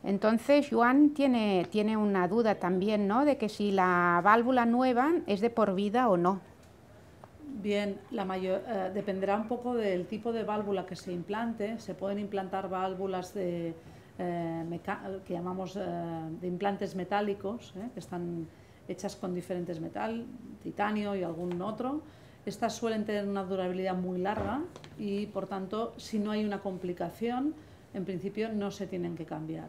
Entonces, Joan tiene una duda también, ¿no?, de que si la válvula nueva es de por vida o no. Bien, dependerá un poco del tipo de válvula que se implante. Se pueden implantar válvulas que llamamos de implantes metálicos, que están hechas con diferentes metales, titanio y algún otro. Estas suelen tener una durabilidad muy larga y, por tanto, si no hay una complicación, en principio no se tienen que cambiar.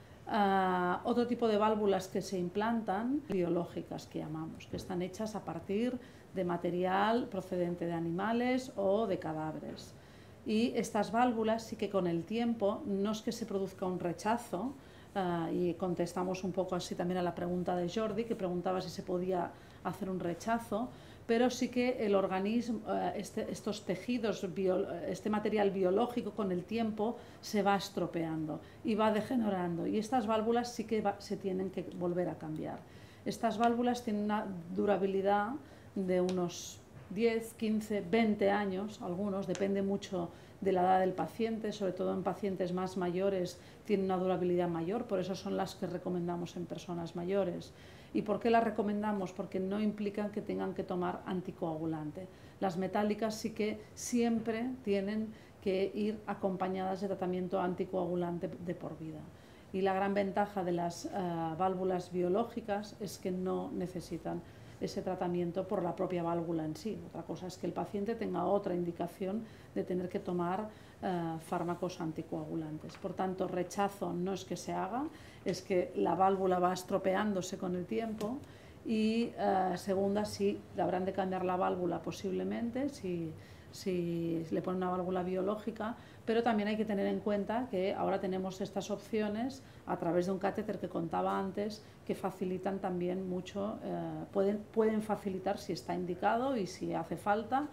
Otro tipo de válvulas que se implantan, biológicas que llamamos, que están hechas a partir de material procedente de animales o de cadáveres. Y estas válvulas sí que con el tiempo, no es que se produzca un rechazo, y contestamos un poco así también a la pregunta de Jordi, que preguntaba si se podía hacer un rechazo, pero sí que el organismo, estos tejidos, este material biológico con el tiempo se va estropeando y va degenerando, y estas válvulas sí que se tienen que volver a cambiar. Estas válvulas tienen una durabilidad de unos 10, 15, 20 años, algunos, depende mucho de la edad del paciente, sobre todo en pacientes más mayores tienen una durabilidad mayor, por eso son las que recomendamos en personas mayores. ¿Y por qué las recomendamos? Porque no implican que tengan que tomar anticoagulante. Las metálicas sí que siempre tienen que ir acompañadas de tratamiento anticoagulante de por vida. Y la gran ventaja de las válvulas biológicas es que no necesitan ese tratamiento por la propia válvula en sí. Otra cosa es que el paciente tenga otra indicación de tener que tomar fármacos anticoagulantes. Por tanto, rechazo no es que se haga, es que la válvula va estropeándose con el tiempo. Y segunda, sí, habrán de cambiar la válvula posiblemente, si le ponen una válvula biológica, pero también hay que tener en cuenta que ahora tenemos estas opciones a través de un catéter que contaba antes, que facilitan también mucho, pueden facilitar si está indicado y si hace falta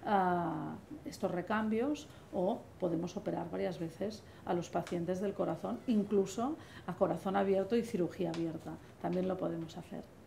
estos recambios, o podemos operar varias veces a los pacientes del corazón, incluso a corazón abierto y cirugía abierta, también lo podemos hacer.